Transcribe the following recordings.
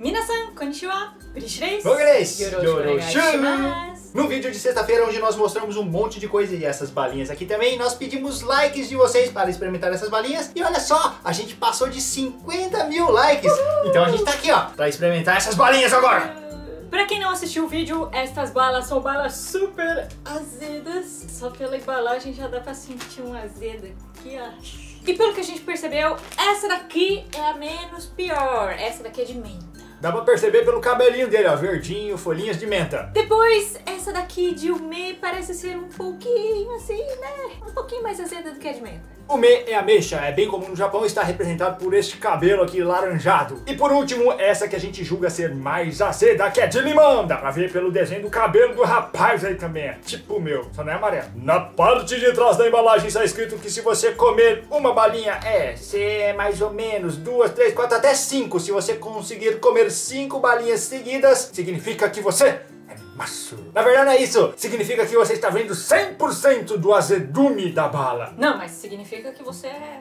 Minasan, konnichiwa, Urishi desu. Yoroshimasu. No vídeo de sexta-feira, onde nós mostramos um monte de coisa e essas balinhas aqui também, nós pedimos likes de vocês para experimentar essas balinhas. E olha só, a gente passou de 50 mil likes. Então a gente tá aqui, ó, para experimentar essas balinhas agora. Pra quem não assistiu o vídeo, estas balas são balas super azedas. Só pela embalagem já dá pra sentir um azedo aqui, ó. E pelo que a gente percebeu, essa daqui é a menos pior. Essa daqui é de menta. Dá pra perceber pelo cabelinho dele, ó, verdinho, folhinhas de menta. Depois, essa daqui de umê parece ser um pouquinho assim, né? Um pouquinho mais azeda do que a de menta. Umê é ameixa, é bem comum no Japão, está representado por este cabelo aqui laranjado. E por último, essa que a gente julga ser mais azeda, que é de limão. Dá pra ver pelo desenho do cabelo do rapaz aí também, é tipo o meu, só não é amarelo. Na parte de trás da embalagem está escrito que se você comer uma balinha, se mais ou menos 2, 3, 4, até 5. Se você conseguir comer 5 balinhas seguidas, significa que você é maço. Na verdade não é isso, significa que você está vendo 100% do azedume da bala. Não, mas significa que você é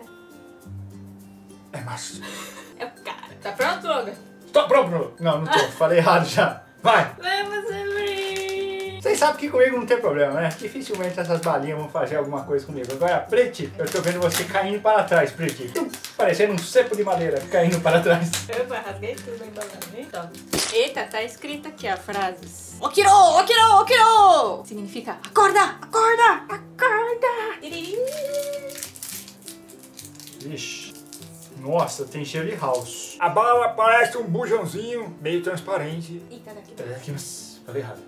maço. o cara. Tá pronto, Logan? Tô pronto. Não tô, falei errado já. Vai. Vamos abrir. Vocês sabem que comigo não tem problema, né? Dificilmente essas balinhas vão fazer alguma coisa comigo. Agora, Preti, eu tô vendo você caindo para trás, Preti. Parecendo um cepo de madeira caindo para trás. Eu rasguei tudo na embalagem. Então. Eita, tá escrito aqui a frases. Okiro, okiro, okiro! Significa acorda, acorda, acorda. Ixi. Nossa, tem cheiro de house. A bala parece um bujãozinho meio transparente. Eita, daqui. Daqui, mas falei errado.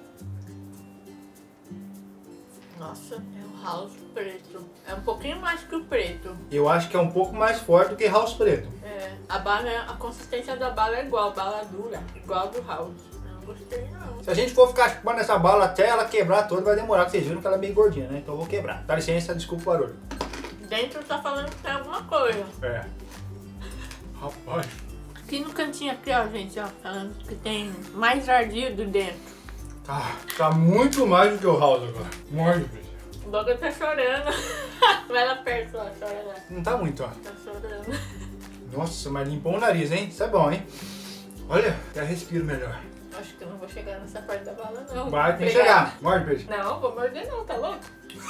Nossa, é o house preto. É um pouquinho mais que o preto. Eu acho que é um pouco mais forte do que house preto. É, a consistência da bala é igual, bala dura, igual do house. Eu não gostei não. Se a gente for ficar chupando essa bala até ela quebrar toda, vai demorar, porque vocês viram que ela é meio gordinha, né? Então eu vou quebrar. Dá licença, desculpa o barulho. Dentro tá falando que tem alguma coisa. É. Rapaz. Aqui no cantinho aqui, ó, gente, ó, falando que tem mais ardido dentro. Tá muito mais do que o house agora. Morde, bicho. O Logan tá chorando. Vai lá perto, ó, chora lá. Não tá muito, ó. Tá chorando. Nossa, mas limpou o nariz, hein? Isso é bom, hein? Olha, já respiro melhor. Acho que eu não vou chegar nessa parte da bala, não. Vai, tem que Obrigada. chegar. Morde, beijo. Não, vou morder não, tá louco?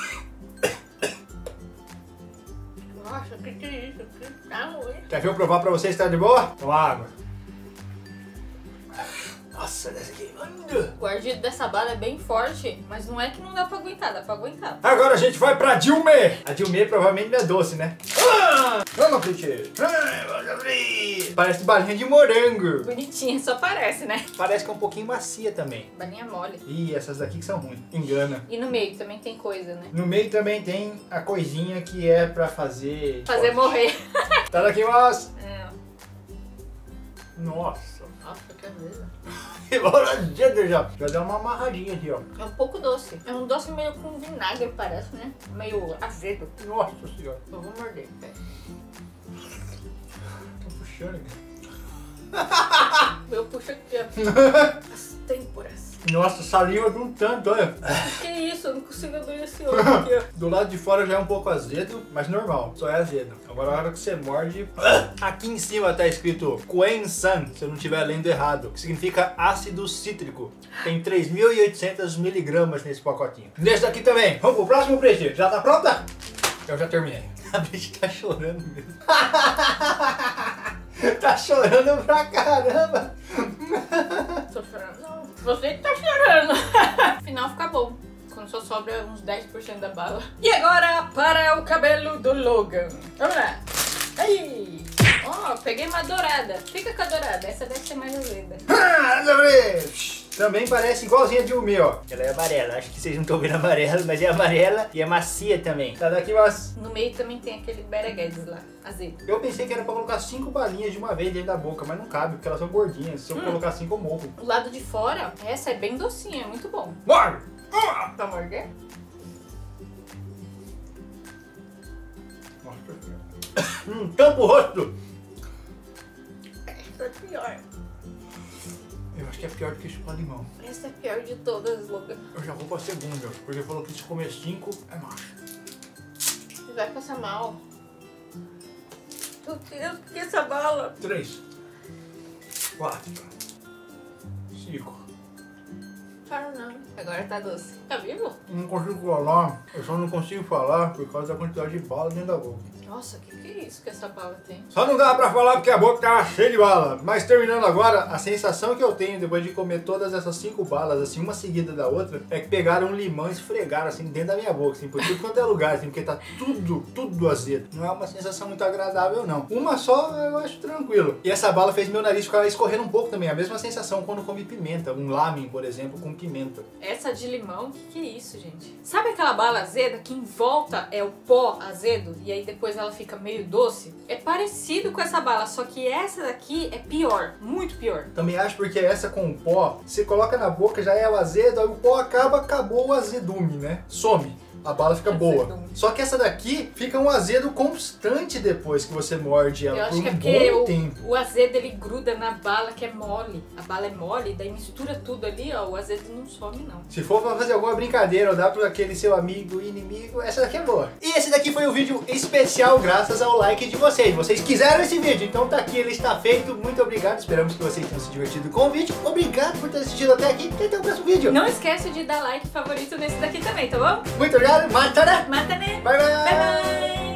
Nossa, que é isso? Que tá ruim. Quer ver eu provar pra vocês se tá de boa? Toma água. Nossa, dessa aqui. O ardido dessa bala é bem forte, mas não é que não dá pra aguentar, dá pra aguentar. Agora a gente vai pra Dilmê. A Dilmê provavelmente não é doce, né? Vamos, Piti. Vamos abrir. Parece balinha de morango. Bonitinha, só parece, né? Parece que é um pouquinho macia também. Balinha mole. Ih, essas daqui que são ruins. Engana. E no meio também tem coisa, né? No meio também tem a coisinha que é pra fazer... Fazer morrer. Tá daqui, mas... É. Nossa. Nossa, que beleza. Já deu uma amarradinha aqui, ó. É um pouco doce. É um doce meio com vinagre, parece, né? Meio azedo. Nossa senhora. Eu vou morder, pera. Tô puxando aqui. Eu puxo aqui, ó. As têmporas. Nossa, saliva de um tanto, olha. Que isso? Eu não consigo abrir esse olho aqui, ó. Do lado de fora já é um pouco azedo, mas normal, só é azedo. Agora a hora que você morde... Aqui em cima tá escrito Kuen-san, se eu não estiver lendo errado, que significa ácido cítrico. Tem 3.800 miligramas nesse pacotinho. Nesse daqui também. Vamos pro próximo, Preti. Já tá pronta? Eu já terminei. A Preti tá chorando mesmo. Tá chorando pra caramba. Tô chorando, não. Você que tá chorando. Afinal fica bom. Quando só sobra uns 10% da bala. E agora para o cabelo do Logan. Vamos lá. Aí. Ó, peguei uma dourada. Fica com a dourada, essa deve ser mais azeda. Também parece igualzinha a de Dilmê, ó. Ela é amarela, acho que vocês não estão vendo amarela, mas é amarela e é macia também. Tá daqui, mas... No meio também tem aquele bereguedes lá, azedo. Eu pensei que era pra colocar 5 balinhas de uma vez dentro da boca, mas não cabe, porque elas são gordinhas. Se eu colocar 5, eu morro. O lado de fora, essa é bem docinha, é muito bom. Morde! Pra morder? Nossa, tampa o rosto! Essa é pior. Eu acho que é pior do que chupar limão. Essa é a pior de todas, Logan. Eu já vou pra segunda, porque falou que se comer 5 é macho. Você vai passar mal. Meu Deus, que essa bala? 3, 4, fico. Claro não. Agora tá doce. Tá vivo? Não consigo falar, eu só não consigo falar por causa da quantidade de bala dentro da boca. Nossa, que é isso que essa bala tem? Só não dava pra falar porque a boca tava cheia de bala. Mas terminando agora, a sensação que eu tenho depois de comer todas essas 5 balas, assim, uma seguida da outra, é que pegaram um limão e esfregaram, assim, dentro da minha boca, assim, por tudo quanto é lugar, assim, porque tá tudo azedo. Não é uma sensação muito agradável, não. Uma só eu acho tranquilo. E essa bala fez meu nariz ficar escorrendo um pouco também. A mesma sensação quando come pimenta. Um lamen, por exemplo, com pimenta. Essa de limão, que é isso, gente? Sabe aquela bala azeda que em volta é o pó azedo e aí depois ela fica meio doce? É parecido com essa bala, só que essa daqui é pior, muito pior. Também acho porque essa com o pó, você coloca na boca, já é o azedo, aí o pó acabou o azedume, né? Some. A bala fica boa. Só que essa daqui fica um azedo constante depois que você morde ela. Eu acho por que é um porque bom tempo. o azedo ele gruda na bala que é mole. A bala é mole, daí mistura tudo ali, ó. O azedo não some, não. Se for pra fazer alguma brincadeira ou dar pra aquele seu amigo inimigo, essa daqui é boa. E esse daqui foi o vídeo especial graças ao like de vocês. Vocês quiseram esse vídeo, então tá aqui, ele está feito. Muito obrigado, esperamos que vocês tenham se divertido com o vídeo. Obrigado por ter assistido até aqui e até o próximo vídeo. Não esquece de dar like favorito nesse daqui também, tá bom? Muito obrigado, mata, né? Mata, né? Bye, bye. Bye, bye.